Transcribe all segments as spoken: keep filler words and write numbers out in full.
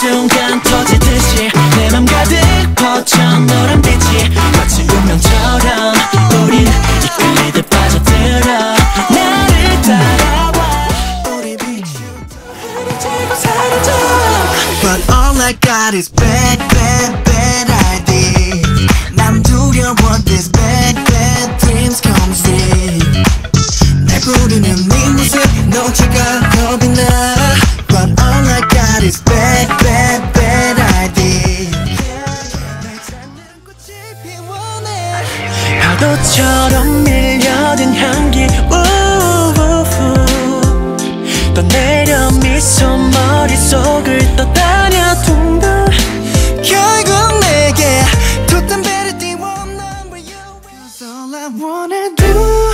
순간 터지듯이 내 맘 가득 퍼져 노란 빛이 마치 운명처럼 우린 이끌리듯 빠져들어 나를 따라와 우리 비추 흐려지고 사라져 But all I got is bad, bad, bad ideas. 난 두려워 this bad, bad dreams come true. 날 부르는 네 모습 놓칠까 겁이 나. But all I got is bad, bad, bad ideas. 날 찾는 꽃이 피워내 파도처럼 밀려든 향기 우우우 떠내려 미소 머릿속을 떠다녀 둥둥 결국 내게 뒀던 배를 띄워 Number you is all I wanna do.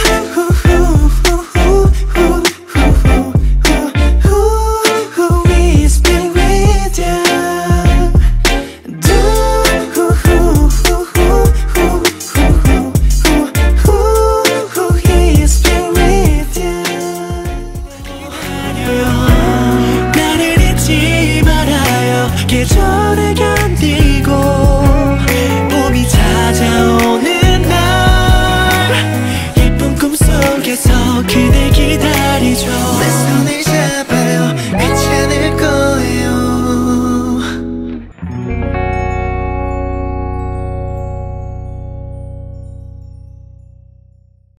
It's been with you. It's been with you. 나를 잊지 말아요 계절의